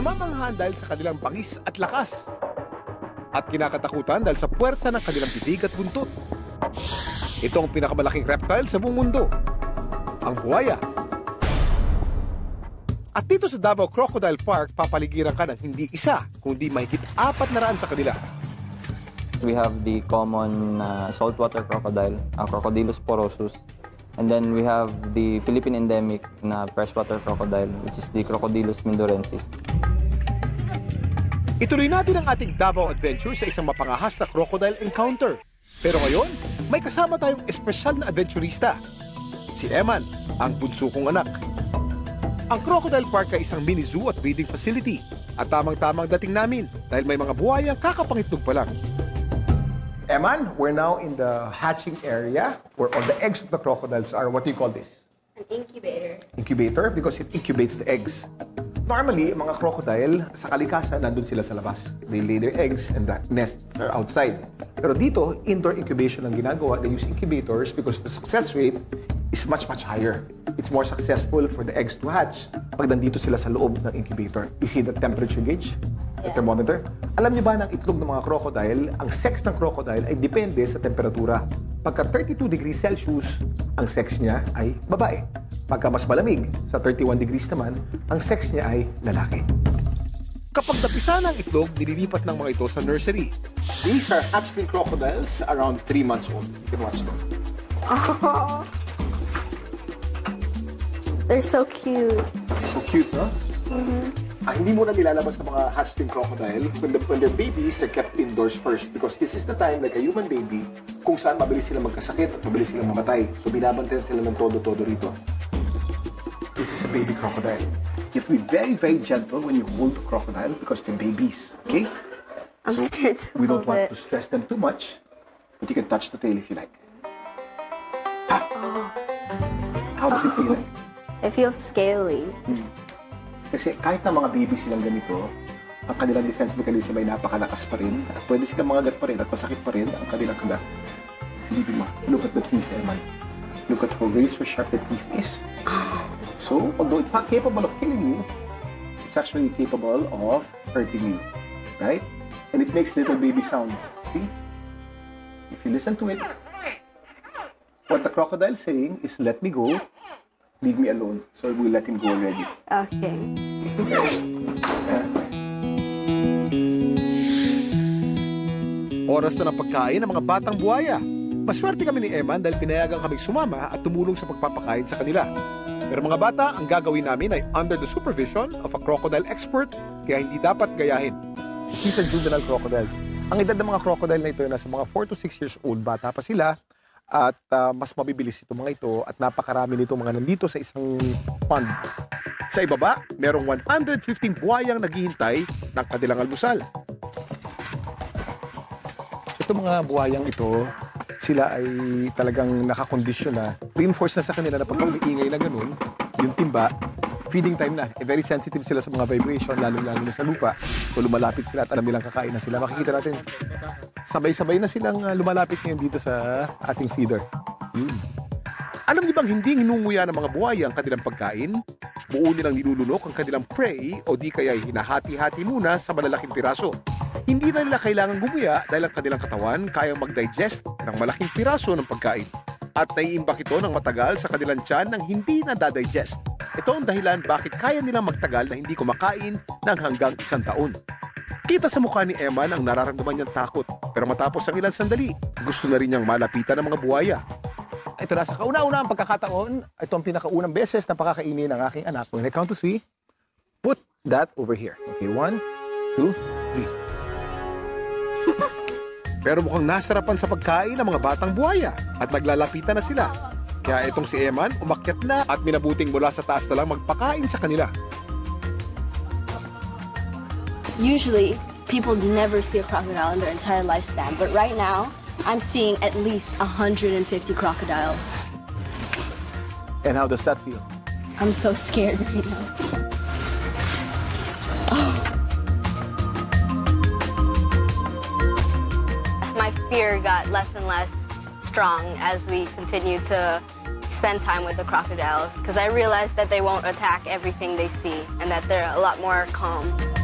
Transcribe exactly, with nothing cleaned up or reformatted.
Namamanghaan dahil sa kanilang bangis at lakas. At kinakatakutan dahil sa puwersa ng kanilang bibig at buntot. Ito ang pinakamalaking reptile sa buong mundo, ang buhaya. At dito sa Davao Crocodile Park, papaligiran ka ng hindi isa, kundi mahigit apat na raan sa kanila. We have the common uh, saltwater crocodile, uh, Crocodylus porosus. And then we have the Philippine endemic na freshwater crocodile, which is the Crocodylus mindorensis. Ituloy natin ang ating Davao adventure sa isang mapangahas na crocodile encounter. Pero ngayon, may kasama tayong espesyal na adventurista. Si Eman, ang bunso kong anak. Ang Crocodile Park ay isang mini zoo at breeding facility. At tamang-tamang dating namin dahil may mga buhayang kakapangitlog pa lang. Eman, we're now in the hatching area where all the eggs of the crocodiles are. What do you call this? An incubator. Incubator because it incubates the eggs. Normally, mga crocodile, sa kalikasan, nandun sila sa labas. They lay their eggs and the nests are outside. Pero dito, indoor incubation ang ginagawa. They use incubators because the success rate is much, much higher. It's more successful for the eggs to hatch pag nandito sila sa loob ng incubator. You see the temperature gauge? The Yeah. thermometer? Alam niyo ba ng itlog ng mga crocodile, ang sex ng crocodile ay depende sa temperatura. Pagka thirty-two degrees Celsius, ang sex niya ay babae. Pagka mas malamig, sa thirty-one degrees naman, ang sex niya ay lalaki. Kapag napisa ng itlog, nililipat ng mga ito sa nursery. These are hatchling crocodiles around three months old. You can watch them. Oh, they're so cute. So cute, no? Mm-hmm. Ah, hindi mo na nilalabas sa mga hatchling crocodile. When, the, when they're babies, they're kept indoors first because this is the time, like a human baby, kung saan mabilis silang magkasakit at mabilis silang mamatay. So binabantayan sila ng todo-todo rito. This is a baby crocodile. You have to be very, very gentle when you hold the crocodile because they're babies, okay? I'm so scared to we don't hold want it. to stress them too much, but you can touch the tail if you like. Ah. Oh. How does it feel? It feels scaly. Hmm. Kasi kahit na mga baby silang ganito, ang kanilang defense mechanism ay napakalakas pa rin. At pwede silang mga gat pa rin at masakit pa rin ang kanilang kagat. Silipin mo, look at the teeth, Eman. Look at how razor sharp the teeth is. So, although it's not capable of killing you, it's actually capable of hurting you. Right? And it makes little baby sounds. See? If you listen to it, what the crocodile is saying is, let me go, leave me alone. So we'll let him go already. Okay. Oras na ng pagkain ng mga batang buhaya. Maswerte kami ni Eman dahil pinayagan kaming sumama at tumulong sa pagpapakain sa kanila. Pero mga bata, ang gagawin namin ay under the supervision of a crocodile expert, kaya hindi dapat gayahin. These are juvenile crocodiles. Ang edad ng mga crocodile na ito ay nasa mga four to six years old. Bata pa sila. At uh, mas mabibilis ito mga ito at napakarami nito mga nandito sa isang pond. Sa ibaba, merong one hundred fifteen buhayang naghihintay ng kanilang almusal. Ito mga buhayang ito, sila ay talagang nakakondisyon na. Reinforce na sa kanila na pag umiingay na ganun, yung timba, feeding time na. Eh, very sensitive sila sa mga vibration, lalo-lalo na sa lupa. So lumalapit sila at alam nilang kakain na sila. Makikita natin, sabay-sabay na silang uh, lumalapit ngayon dito sa ating feeder. Hmm. Alam niyo bang hindi hinunguya ng mga buhaya ang kanilang pagkain? Buo nilang nilulunok ang kanilang prey o di kaya hinahati-hati muna sa malalaking piraso. Hindi na nila kailangan gumuya dahil ang kanilang katawan kayang mag-digest ng malaking piraso ng pagkain. At naiimbak ito ng matagal sa kanilang tiyan nang hindi nadadigest. Ito ang dahilan bakit kaya nilang magtagal na hindi kumakain ng hanggang isang taon. Kita sa mukha ni Eman ang nararamdaman niyang takot. Pero matapos ang ilang sandali, gusto na rin niyang malapitan ng mga buhaya. Ito na sa kauna-una ang pagkakataon. Ito ang pinakaunang beses na pakakainin ng aking anak. When I count to three, put that over here. Okay, one, two, three. Pero mukhang nasarapan sa pagkain ng mga batang buhaya at naglalapitan na sila. Kaya itong si Eman umakyat na at minabuting mula sa taas na lang magpakain sa kanila. Usually, people never see a crocodile in their entire lifespan, but right now, I'm seeing at least one hundred fifty crocodiles. And how does that feel? I'm so scared right now. Oh. My fear got less and less strong as we continued to spend time with the crocodiles because I realized that they won't attack everything they see and that they're a lot more calm.